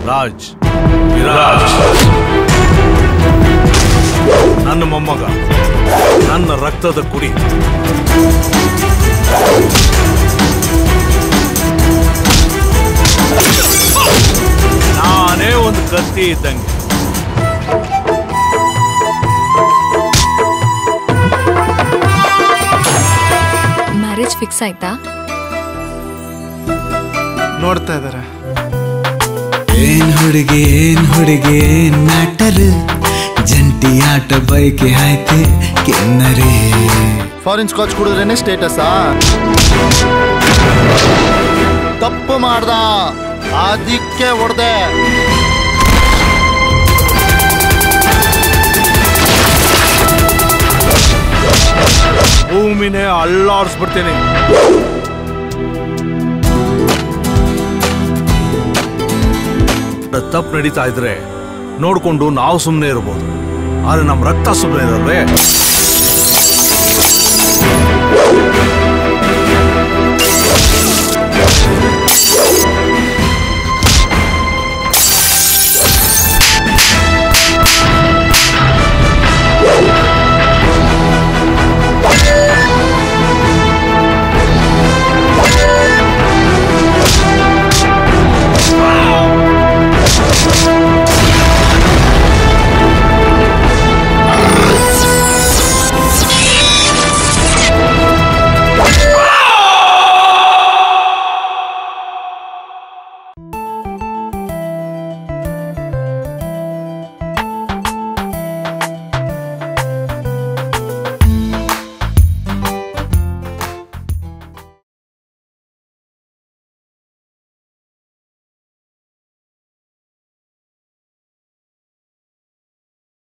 ರಾಜ್ ವಿರಾಜ್ ನನ್ನ ಮೊಮ್ಮಗ, ನನ್ನ ರಕ್ತದ ಕುಡಿ. ನಾನೇ ಒಂದು ಕತ್ತಿ ಇದ್ದಂಗೆ. ಮ್ಯಾರೇಜ್ ಫಿಕ್ಸ್ ಆಯ್ತಾ? ನೋಡ್ತಾ ಇದಾರೆ. ಏನ್ ಹುಡುಗಿ ಏನ್ ಮ್ಯಾಟರ್, ಜಂಟಿ ಆಟ ಬೈಕೆ ಆಯ್ತೆ ಕೆನ್ನರೆ. Foreign scotch ಕುಡಿದ್ರೇನೆ ಸ್ಟೇಟಸ್ಸಾ? ತಪ್ಪು ಮಾಡ್ದ, ಅದಕ್ಕೆ ಹೊಡೆದೆ. ಭೂಮಿನೇ ಅಲ್ಲಾಡಿಸ್ಬಿಡ್ತೇನೆ. ತಪ್ಪು ನಡೀತಾ ಇದ್ರೆ ನೋಡ್ಕೊಂಡು ನಾವು ಸುಮ್ಮನೆ ಇರ್ಬೋದು, ಆದ್ರೆ ನಮ್ಮ ರಕ್ತ ಸುಮ್ಮನೆ ಇರಲ್ವೇ?